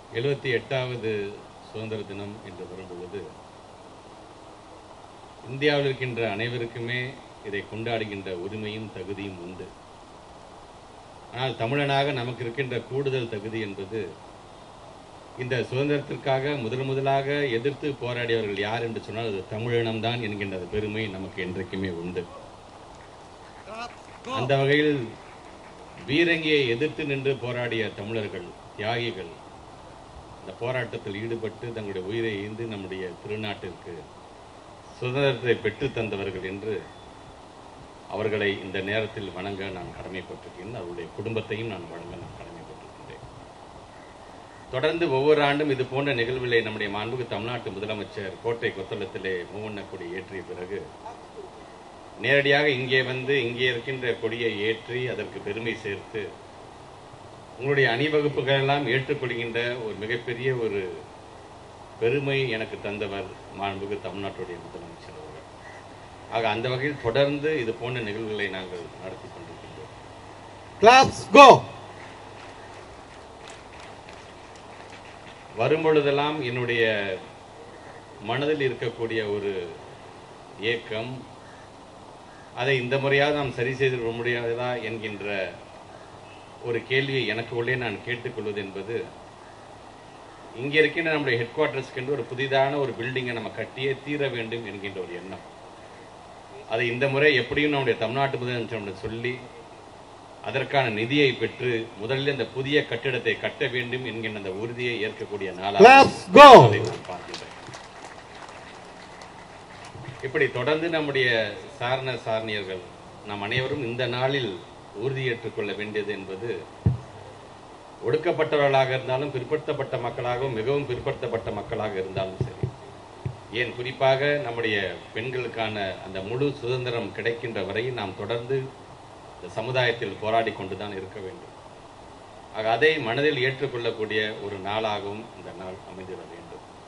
78வது சுதந்திர தினம் என்று வரும்பொழுது இந்தியாவில் இருக்கின்ற அனைவருக்குமே இதை கொண்டாடுகின்ற உரிமையும் தகுதியும் உண்டு. ஆனால் தமிழனாக நமக்கு இருக்கின்ற கூடுதல் தகுதி என்பது இந்த சுதந்திரத்திற்காக முதலாக எதிர்த்து போராடியவர்கள் யார் என்று சொன்னால் அது தமிழினம்தான் என்கின்ற பெருமை நமக்கு என்றைக்குமே உண்டு. அந்த வகையில் பீரங்கியை எதிர்த்து நின்று போராடிய தமிழர்கள், தியாகிகள், இந்த போராட்டத்தில் ஈடுபட்டு தங்களுடைய உயிரை ஈந்து நம்முடைய திருநாட்டிற்கு சுதந்திரத்தை பெற்று தந்தவர்கள் என்று அவர்களை இந்த நேரத்தில் வணங்க நான் கடமைப்பட்டிருக்கிறேன். அவருடைய குடும்பத்தையும் நான் வணங்க நான் கடமைப்பட்டிருக்கின்றேன். தொடர்ந்து ஒவ்வொரு ஆண்டும் இது போன்ற நிகழ்வுகளை நம்முடைய மாண்புக்கு தமிழ்நாட்டு முதலமைச்சர் கோட்டை கொத்தளத்திலே மூவண்ண கொடி ஏற்றிய பிறகு நேரடியாக இங்கே வந்து இங்கே இருக்கின்ற கொடியை ஏற்றி அதற்கு பெருமை சேர்த்து உங்களுடைய அணிவகுப்புகள் எல்லாம் ஏற்றுக்கொள்கின்ற ஒரு மிகப்பெரிய ஒரு பெருமை எனக்கு தந்தவர் மாண்புக்கு தமிழ்நாட்டுடைய முதலமைச்சர் அவர்கள். ஆக அந்த வகையில் தொடர்ந்து இது போன்ற நிகழ்வுகளை நாங்கள் நடத்தி கொண்டிருக்கின்றோம். வரும்பொழுதெல்லாம் என்னுடைய மனதில் இருக்கக்கூடிய ஒரு ஏக்கம், அதை இந்த முறையாக நாம் சரி செய்து முடியாததா என்கின்ற ஒரு கேள்வியை எனக்கு உள்ளே நான் கேட்டுக்கொள்வது என்பது, இங்கே இருக்கின்ற நம்முடைய ஹெட் குவார்டர்ஸ்க்கு என்று ஒரு புதிதான ஒரு பில்டிங்கை நம்ம கட்டியே தீர வேண்டும் என்கின்ற ஒரு எண்ணம். அதை இந்த முறை எப்படியும் நம்முடைய தமிழ்நாட்டு முதலமைச்சர் சொல்லி அதற்கான நிதியை பெற்று முதலில் இந்த புதிய கட்டிடத்தை கட்ட வேண்டும் என்கின்ற அந்த உறுதியை ஏற்கக்கூடிய நாளாக நான் பார்க்கின்றேன். இப்படி தொடர்ந்து நம்முடைய சாரண சாரணியர்கள் நாம் அனைவரும் இந்த நாளில் உறுதியேற்றுக் கொள்ள வேண்டியது என்பது, ஒடுக்கப்பட்டவர்களாக இருந்தாலும் பிற்படுத்தப்பட்ட மக்களாகவும் மிகவும் பிற்படுத்தப்பட்ட மக்களாக இருந்தாலும் சரி, ஏன் குறிப்பாக நம்முடைய பெண்களுக்கான அந்த முழு சுதந்திரம் கிடைக்கின்ற வரை நாம் தொடர்ந்து இந்த சமுதாயத்தில் போராடி கொண்டுதான் இருக்க வேண்டும். ஆக அதை மனதில் ஏற்றுக்கொள்ளக்கூடிய ஒரு நாளாகவும் இந்த நாள் அமைந்திட வேண்டும்.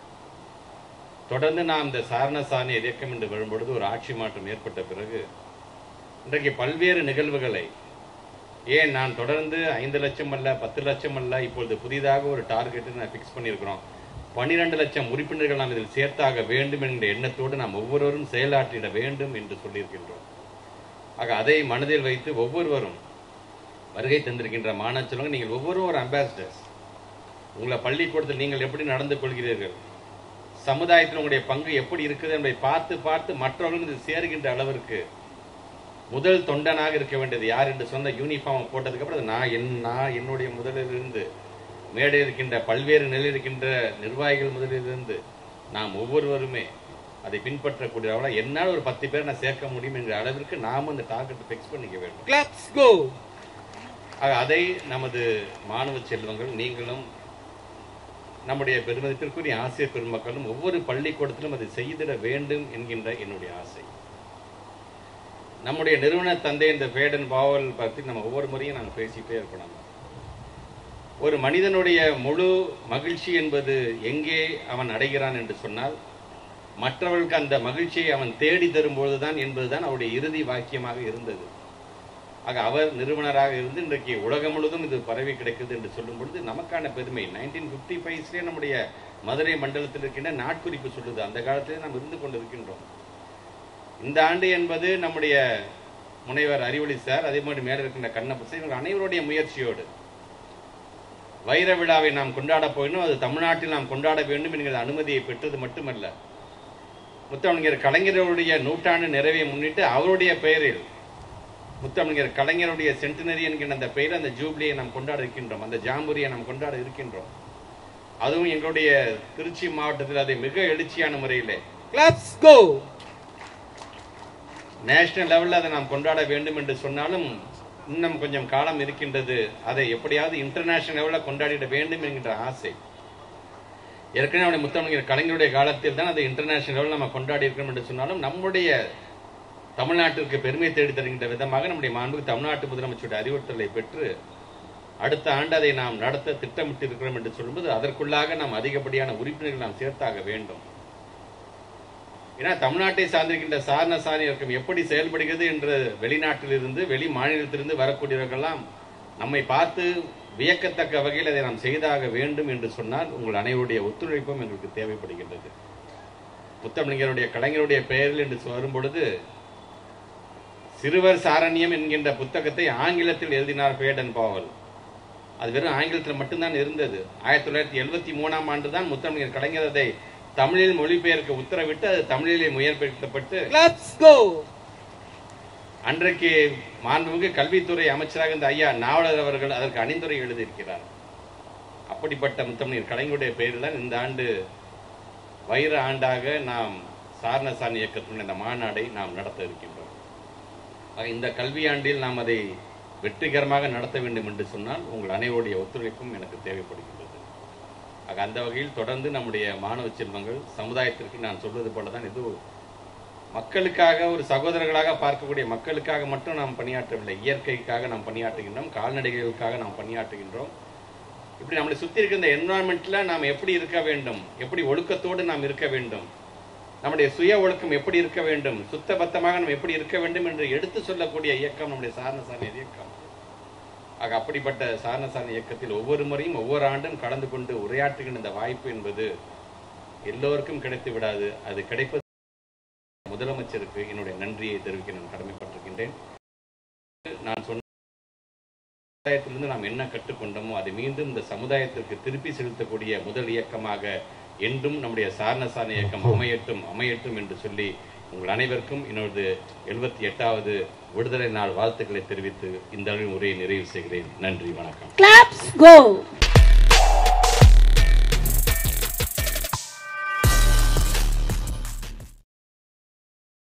தொடர்ந்து நாம் இந்த சாரண சாரணி இயக்கம் என்று வரும்பொழுது ஒரு ஆட்சி மாற்றம் ஏற்பட்ட பிறகு இன்றைக்கு பல்வேறு நிகழ்வுகளை, ஏன் நான் தொடர்ந்து 5 லட்சம் அல்ல 10 லட்சம் அல்ல, இப்பொழுது புதிதாக ஒரு டார்கெட் நான் பிக்ஸ் பண்ணியிருக்கிறோம். 12 லட்சம் உறுப்பினர்கள் நாம் இதில் சேர்த்தாக வேண்டும் என்கிற எண்ணத்தோடு நாம் ஒவ்வொருவரும் செயலாற்றிட வேண்டும் என்று சொல்லியிருக்கின்றோம். ஆக அதை மனதில் வைத்து ஒவ்வொருவரும் வருகை தந்திருக்கின்ற மாணவ செல்வங்கள், நீங்கள் ஒவ்வொருவரும் ஒரு அம்பாசிடர்ஸ். உங்களை பள்ளிக்கூடத்தில் நீங்கள் எப்படி நடந்து கொள்கிறீர்கள், சமுதாயத்தில் உங்களுடைய பங்கு எப்படி இருக்குது என்பதை பார்த்து பார்த்து மற்றவர்களும் இது சேருகின்ற அளவிற்கு முதல் தொண்டனாக இருக்க வேண்டியது யார் என்று சொன்ன யூனிஃபார்ம் போட்டதுக்கு அப்புறம் நான் என்னுடைய முதலிலிருந்து மேடையில் இருக்கின்ற பல்வேறு நிலையில் இருக்கின்ற நிர்வாகிகள் முதலிலிருந்து நாம் ஒவ்வொருவருமே அதை பின்பற்றக்கூடியவர்களா, என்னால் ஒரு 10 பேர் நான் சேர்க்க முடியும் என்கிற அளவிற்கு நாமும் அந்த டார்கெட் பிக்ஸ் பண்ணிக்க வேண்டும். அதை நமது மாணவ செல்வங்கள், நீங்களும் நம்முடைய பெருமதிப்பிற்குரிய ஆசிரியர் பெருமக்களும் ஒவ்வொரு பள்ளிக்கூடத்திலும் அதை செய்திட வேண்டும் என்கின்ற என்னுடைய ஆசை. நம்முடைய நிறுவன தந்தை இந்த பேடன் பாவல் பற்றி நம்ம ஒவ்வொரு முறையும் நாங்கள் பேசிட்டே இருக்கணும். ஒரு மனிதனுடைய முழு மகிழ்ச்சி என்பது எங்கே அவன் அடைகிறான் என்று சொன்னால், மற்றவர்களுக்கு அந்த மகிழ்ச்சியை அவன் தேடி தரும்பொழுதுதான் என்பதுதான் அவருடைய இறுதி வாக்கியமாக இருந்தது. ஆக அவர் நிறுவனராக இருந்து இன்றைக்கு உலகம் முழுவதும் இது பரவி கிடைக்குது என்று சொல்லும் பொழுது நமக்கான பெருமை. 1955 நம்முடைய மதுரை மண்டலத்தில் இருக்கின்ற நாட்குறிப்பு சொல்லுது, அந்த காலத்திலே நாம் இருந்து கொண்டிருக்கின்றோம். இந்த ஆண்டு என்பது நம்முடைய முனைவர் அறிவொளி சார், அதே மாதிரி மேலே இருக்கின்ற கண்ணப்ப இவங்க அனைவருடைய முயற்சியோடு வைர விழாவை நாம் கொண்டாட போயினும் அது தமிழ்நாட்டில் நாம் கொண்டாட வேண்டும் என்கிற அனுமதியை பெற்றது மட்டுமல்ல, முத்தமிழர் கலைஞருடைய நூற்றாண்டு நிறைவை முன்னிட்டு அவருடைய பெயரில் முத்தமிழர் கலைஞருடைய சென்டினரி என்கின்ற அந்த பெயரில் அந்த ஜூப்ளியை நாம் கொண்டாட இருக்கின்றோம், அந்த ஜாம்பூரியை நாம் கொண்டாட இருக்கின்றோம். அதுவும் எங்களுடைய திருச்சி மாவட்டத்தில் அதை மிக எழுச்சியான முறையில் நேஷனல் லெவலில் அதை நாம் கொண்டாட வேண்டும் என்று சொன்னாலும் இன்னும் கொஞ்சம் காலம் இருக்கின்றது. அதை எப்படியாவது இன்டர்நேஷனல் லெவலில் கொண்டாடிட வேண்டும் என்கின்ற ஆசை. ஏற்கனவே முத்தமிழர் கலைஞருடைய காலத்தில் தான் அதை இன்டர்நேஷனல் லெவலில் நம்ம கொண்டாடி இருக்கிறோம் என்று சொன்னாலும் நம்முடைய தமிழ்நாட்டிற்கு பெருமை தேடி தருகின்ற விதமாக நம்முடைய மாண்புக்கு தமிழ்நாட்டு முதலமைச்சருடைய அறிவுறுத்தலை பெற்று அடுத்த ஆண்டு அதை நாம் நடத்த திட்டமிட்டு இருக்கிறோம் என்று சொல்லும்போது அதற்குள்ளாக நாம் அதிகப்படியான உறுப்பினர்கள் நாம் சேர்த்தாக வேண்டும். ஏன்னா தமிழ்நாட்டை சார்ந்திருக்கின்ற சாரண சாரணி இயக்கம் எப்படி செயல்படுகிறது என்று வெளிநாட்டிலிருந்து வெளி மாநிலத்திலிருந்து வரக்கூடியவர்கள்லாம் நம்மை பார்த்து வியக்கத்தக்க வகையில் அதை நாம் செய்தாக வேண்டும் என்று சொன்னால் உங்கள் அனைவருடைய ஒத்துழைப்பும் எங்களுக்கு தேவைப்படுகின்றது. முத்தமிழருடைய கலைஞருடைய பெயரில் என்று வரும்பொழுது சிறுவர் சாரண்யம் என்கின்ற புத்தகத்தை ஆங்கிலத்தில் எழுதினார் பேடன் பாவல். அது வெறும் ஆங்கிலத்தில் மட்டும்தான் இருந்தது. 1973ஆம் ஆண்டு தான் முத்தமிழர் கலைஞர் அதை தமிழில் மொழிபெயர்க்க உத்தரவிட்டு அது தமிழிலே முயற்சிக்கப்பட்டு அன்றைக்கு மாண்புமிகு கல்வித்துறை அமைச்சராக இருந்த ஐயா நாவலர் அவர்கள் அதற்கு அணிந்துரை எழுதியிருக்கிறார். அப்படிப்பட்ட முத்தமிழர் கலைஞருடைய பெயரில் தான் இந்த ஆண்டு வைர ஆண்டாக நாம் சாரணசாரணி இயக்கத்தினுடைய இந்த மாநாடை நாம் நடத்த இருக்கின்றோம். இந்த கல்வியாண்டில் நாம் அதை வெற்றிகரமாக நடத்த வேண்டும் என்று சொன்னால் உங்கள் அனைவருடைய ஒத்துழைப்பும் எனக்கு தேவைப்படுகின்றது. அந்த வகையில் தொடர்ந்து நம்முடைய மாணவ செல்வங்கள் சமுதாயத்திற்கு நான் சொல்வது போலதான் இது மக்களுக்காக ஒரு சகோதரர்களாக பார்க்கக்கூடிய மக்களுக்காக மட்டும் நாம் பணியாற்றவில்லை, இயற்கைக்காக நாம் பணியாற்றுகின்றோம், கால்நடைகளுக்காக நாம் பணியாற்றுகின்றோம். இப்படி நம்மளை சுற்றி இருக்க இந்த என்விரான்மெண்ட்ல நாம் எப்படி இருக்க வேண்டும், எப்படி ஒழுக்கத்தோடு நாம் இருக்க வேண்டும், நம்முடைய சுய ஒழுக்கம் எப்படி இருக்க வேண்டும், சுத்தபத்தமாக நாம் எப்படி இருக்க வேண்டும் என்று எடுத்து சொல்லக்கூடிய இயக்கம் நம்முடைய சாரணசாரணி இயக்கம். ஆக அப்படிப்பட்ட சாரணசாரணி இயக்கத்தில் ஒவ்வொரு முறையும் ஒவ்வொரு ஆண்டும் கலந்து கொண்டு உரையாற்றுகின்ற இந்த வாய்ப்பு என்பது எல்லோருக்கும் கிடைத்து விடாது. அது கிடைப்பது முதலமைச்சருக்கு என்னுடைய நன்றியை தெரிவிக்க நான் கடமைப்பட்டிருக்கின்றேன். நான் சொன்ன சமுதாயத்திலிருந்து நாம் என்ன கற்றுக்கொண்டோமோ அதை மீண்டும் இந்த சமுதாயத்திற்கு திருப்பி செலுத்தக்கூடிய முதல் இயக்கமாக என்றும் நம்முடைய சாரணசாரணி இயக்கம் அமையட்டும் என்று சொல்லி உங்கள் அனைவருக்கும் என்னோட 78வது விடுதலை நாள் வாழ்த்துக்களை தெரிவித்து இந்த உரையை நிறைவு செய்கிறேன். நன்றி, வணக்கம்.